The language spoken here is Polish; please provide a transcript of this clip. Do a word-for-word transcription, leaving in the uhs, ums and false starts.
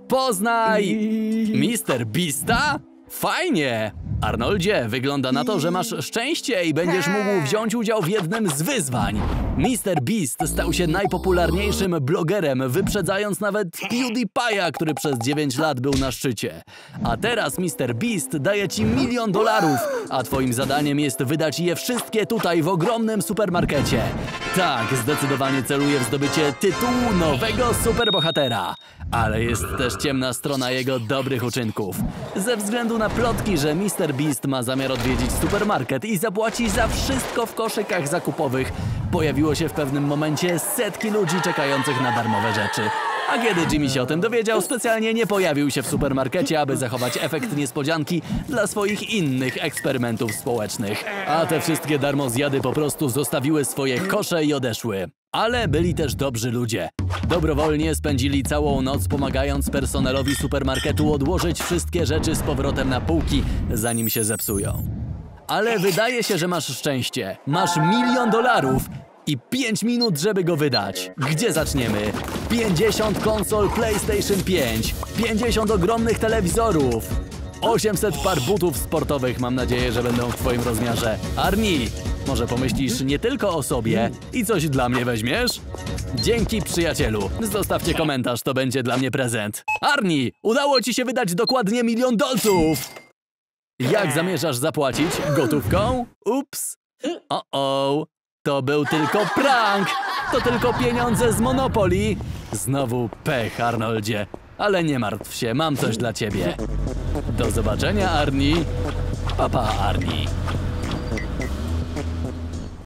Poznaj mister Beasta? Fajnie! Arnoldzie, wygląda na to, że masz szczęście i będziesz mógł wziąć udział w jednym z wyzwań. mister Beast stał się najpopularniejszym blogerem, wyprzedzając nawet PewDiePie'a, który przez dziewięć lat był na szczycie. A teraz mister Beast daje ci milion dolarów, a twoim zadaniem jest wydać je wszystkie tutaj w ogromnym supermarkecie. Tak, zdecydowanie celuje w zdobycie tytułu nowego superbohatera. Ale jest też ciemna strona jego dobrych uczynków. Ze względu na plotki, że mister Beast ma zamiar odwiedzić supermarket i zapłaci za wszystko w koszykach zakupowych, pojawiło się w pewnym momencie setki ludzi czekających na darmowe rzeczy. A kiedy Jimmy się o tym dowiedział, specjalnie nie pojawił się w supermarkecie, aby zachować efekt niespodzianki dla swoich innych eksperymentów społecznych. A te wszystkie darmozjady po prostu zostawiły swoje kosze i odeszły. Ale byli też dobrzy ludzie. Dobrowolnie spędzili całą noc, pomagając personelowi supermarketu odłożyć wszystkie rzeczy z powrotem na półki, zanim się zepsują. Ale wydaje się, że masz szczęście. Masz milion dolarów i pięć minut, żeby go wydać. Gdzie zaczniemy? pięćdziesiąt konsol PlayStation pięć, pięćdziesiąt ogromnych telewizorów, osiemset par butów sportowych, mam nadzieję, że będą w twoim rozmiarze. Arnie, może pomyślisz nie tylko o sobie i coś dla mnie weźmiesz? Dzięki, przyjacielu. Zostawcie komentarz, to będzie dla mnie prezent. Arnie, udało ci się wydać dokładnie milion dolców! Jak zamierzasz zapłacić? Gotówką? Ups. O-o. To był tylko prank! To tylko pieniądze z Monopoly! Znowu pech, Arnoldzie. Ale nie martw się, mam coś dla ciebie. Do zobaczenia, Arnie. Pa, pa, Arnie.